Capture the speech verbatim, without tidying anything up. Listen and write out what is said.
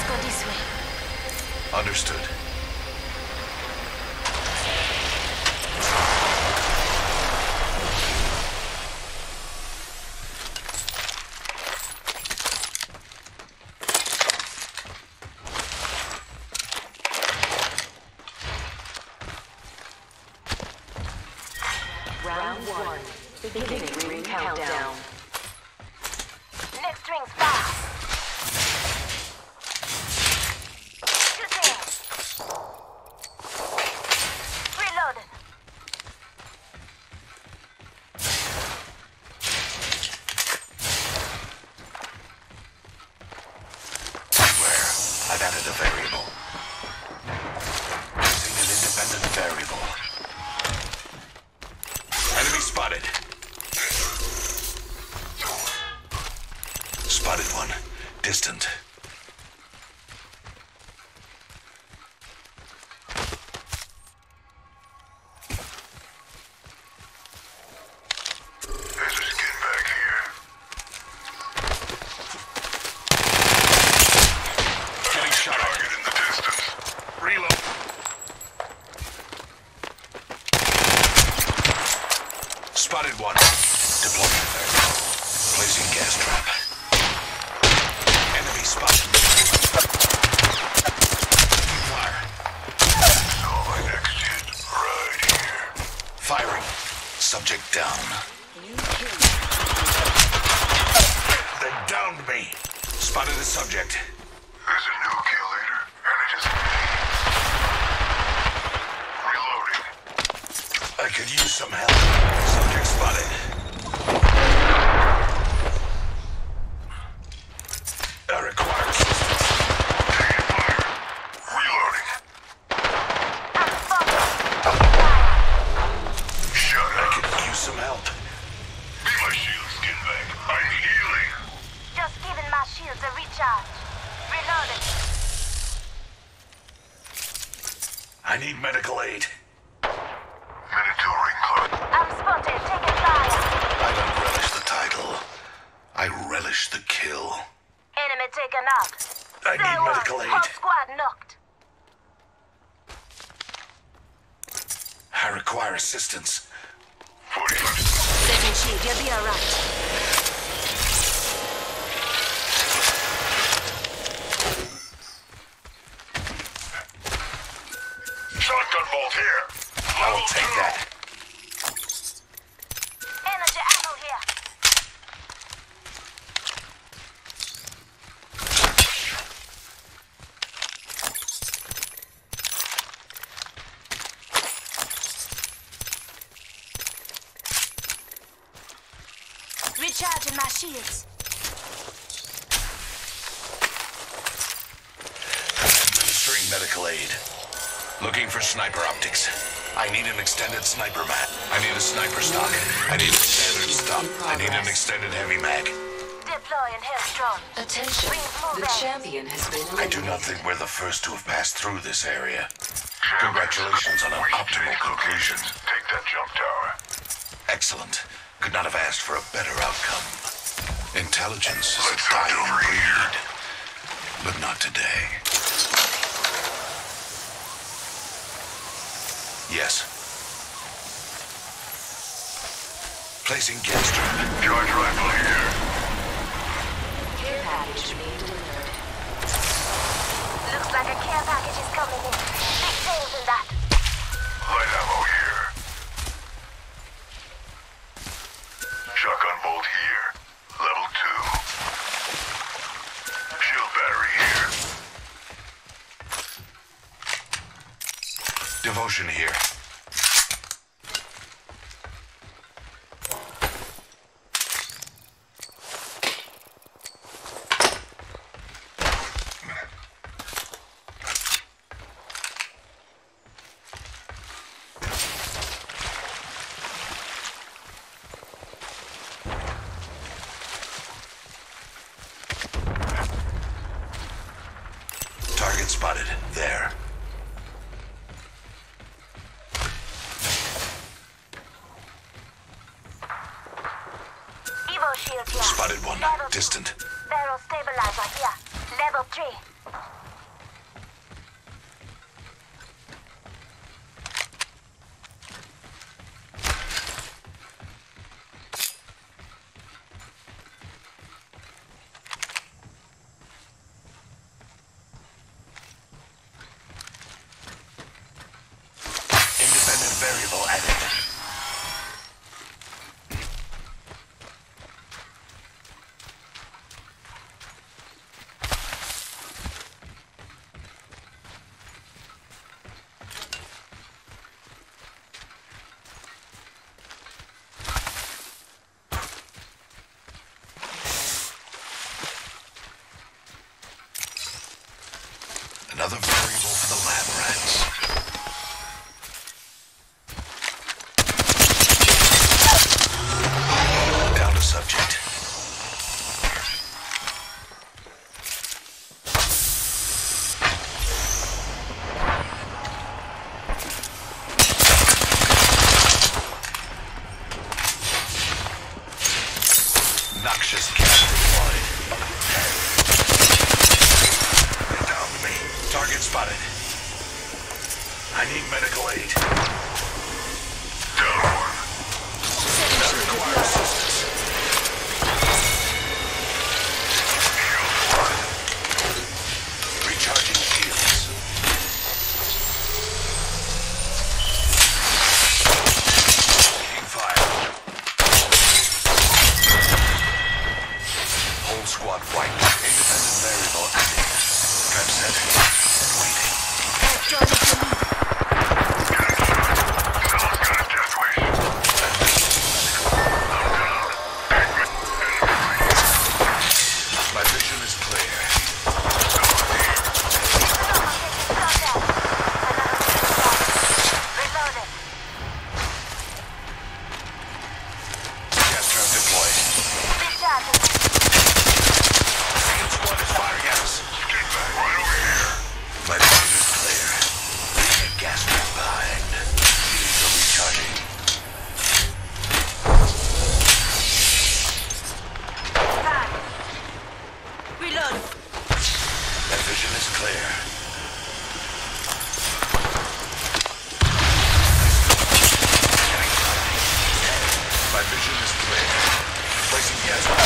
go this way. Understood. Round one. Beginning ring countdown. Next ring's fast. Shoot there. Reloaded. Beware. I've added a variable. Using an independent variable. Enemy spotted. Spotted one. Distant. There's a skin back here. Getting shot at. Target in the distance. Reload. Spotted one. Deploying variable. Placing gas trap. Enemy spotted. Fire. Saw my next hit right here. Firing. Subject down. They downed me. Spotted the subject. There's a new kill leader, and it is reloading. I could use some help. Subject spotted. I require assistance. Taking fire. Reloading. I'm spotted. Shut I up. could use some help. Be my shield, skin bag. I need healing. Just giving my shields a recharge. Reloaded. I need medical aid. Minute till ring close. I'm spotted. Taking fire. I don't relish the title. I relish the kill. Enemy taken out. I Stay need one. medical aid. Whole squad knocked. I require assistance. forty-five. Second shield, you'll be alright. Shotgun bolt here. I will take that. Energy ammo here. Recharging my shields. Administering medical aid. Looking for sniper optics. I need an extended sniper mag. I need a sniper stock. I need a standard stop. I need an extended heavy mag. Deploying Hellstrom. Attention, the champion has been I do eliminated. not think we're the first to have passed through this area. Congratulations on an optimal conclusion. Take that jump tower. Excellent. Could not have asked for a better outcome. Intelligence is a Let's start dying over here. breed. But not today. Yes. Placing gas trap. Charge rifle here. Care package being delivered. Looks like a care package is coming in. Big sales in that. Light ammo here. Shotgun bolt here. Level two. Shield battery here. Devotion here. Target spotted. There. Evo shield here. Spotted one. Level two. Distant. Barrel stabilizer here. Level three. Independent variable added. Another variable for the lab rats. Down to subject. Noxious gas deployed. They downed me. Target spotted. I need medical aid. Down one. That requires assistance. Shield one. Recharging shields. Taking fire. Whole squad white. Independent variable active. Trap set. And waiting. Someone's got a death wish. My vision is clear. Reloaded. Gas trap deployed. Recharging. Second squad is firing at us. Get back right over here. My vision is clear. Leaving a gas trap behind. Shields are recharging. Back. Reload. My vision is clear. My vision is clear. Placing gas.